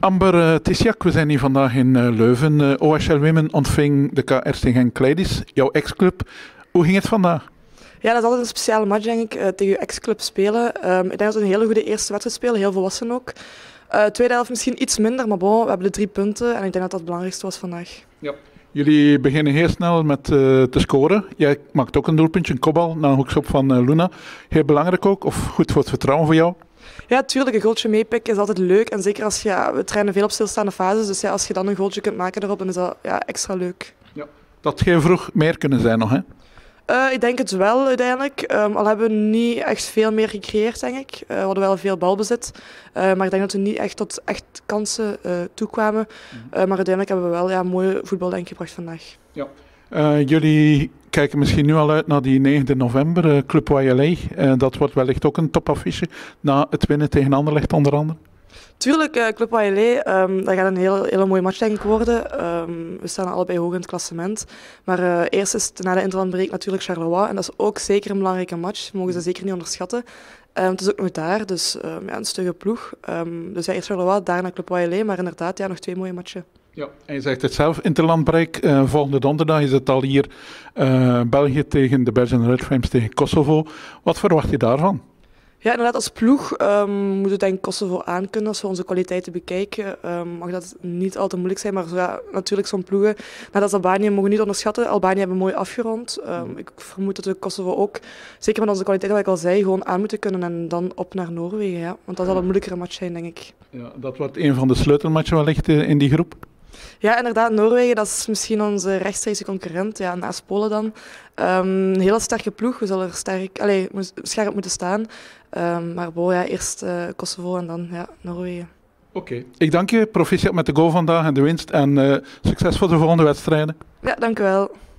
Amber Tisjak, we zijn hier vandaag in Leuven. OHL Women ontving de KR Genk Ladies, jouw ex-club. Hoe ging het vandaag? Ja, dat is altijd een speciale match, denk ik, tegen je ex-club spelen. Ik denk dat we een hele goede eerste wedstrijd spelen, heel volwassen ook. Tweede helft misschien iets minder, maar bon, we hebben de 3 punten en ik denk dat dat het belangrijkste was vandaag. Ja. Jullie beginnen heel snel met te scoren. Jij maakt ook een doelpuntje, een kopbal, na een hoekschop van Luna. Heel belangrijk ook, of goed voor het vertrouwen voor jou? Ja, tuurlijk, een goaltje meepikken is altijd leuk. En zeker als je, we trainen veel op stilstaande fases, dus ja, als je dan een goaltje kunt maken erop, dan is dat extra leuk. Ja. Dat had vroeg meer kunnen zijn nog, hè? Ik denk het wel uiteindelijk. Al hebben we niet echt veel meer gecreëerd, denk ik. We hadden wel veel balbezit. Maar ik denk dat we niet echt tot echt kansen toekwamen. Maar uiteindelijk hebben we wel mooie voetbal gebracht vandaag. Ja. Jullie kijken misschien nu al uit naar die 9e november, Club YLA. Dat wordt wellicht ook een topaffiche na het winnen tegen Anderlecht onder andere. Tuurlijk, Club YLA, dat gaat een hele mooie match denk ik worden. We staan allebei hoog in het klassement. Maar eerst is het na de interlandbreak natuurlijk Charleroi. En dat is ook zeker een belangrijke match. We mogen ze zeker niet onderschatten. Het is ook nog daar, dus een stugge ploeg. Dus eerst Charleroi, daarna Club YLA. Maar inderdaad, nog 2 mooie matchen. Ja, en je zegt het zelf, interlandbreak. Volgende donderdag is het al hier België tegen de Belgian Red Flames tegen Kosovo. Wat verwacht je daarvan? Ja, inderdaad, als ploeg moeten we denk ik Kosovo aankunnen. Als we onze kwaliteiten bekijken, mag dat niet al te moeilijk zijn. Maar natuurlijk zo'n ploegen, net als Albanië, mogen we niet onderschatten. Albanië hebben mooi afgerond. Ik vermoed dat we Kosovo ook, zeker met onze kwaliteiten, wat ik al zei, gewoon aan moeten kunnen. En dan op naar Noorwegen. Ja. Want dat zal een moeilijkere match zijn, denk ik. Ja, dat wordt een van de sleutelmatchen wellicht in die groep. Ja, inderdaad. Noorwegen, dat is misschien onze rechtstreekse concurrent. Ja, naast Polen dan. Een hele sterke ploeg. We zullen er scherp moeten staan. Maar eerst Kosovo en dan Noorwegen. Oké. Ik dank je. Proficiat met de goal vandaag en de winst. En succes voor de volgende wedstrijden. Ja, dank u wel.